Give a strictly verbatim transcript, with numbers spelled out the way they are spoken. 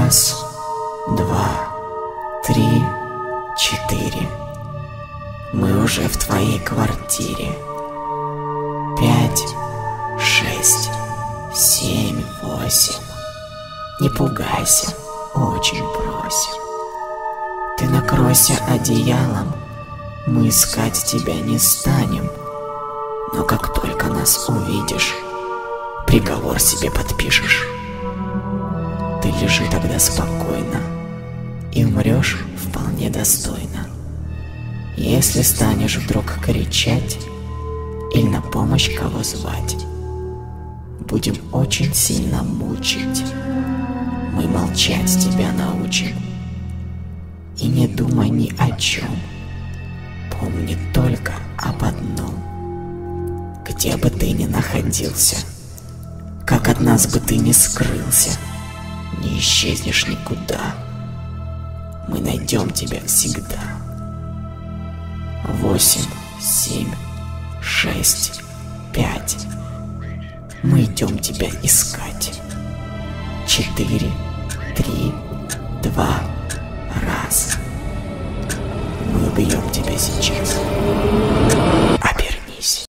Раз, два, три, четыре. Мы уже в твоей квартире. Пять, шесть, семь, восемь. Не пугайся, очень просим. Ты накройся одеялом, мы искать тебя не станем. Но как только нас увидишь, приговор себе подпишешь. Ты лежи тогда спокойно и умрешь вполне достойно. Если станешь вдруг кричать или на помощь кого звать, будем очень сильно мучить. Мы молчать тебя научим. И не думай ни о чем, помни только об одном. Где бы ты ни находился, как от нас бы ты ни скрылся, не исчезнешь никуда. Мы найдем тебя всегда. Восемь, семь, шесть, пять. Мы идем тебя искать. Четыре, три,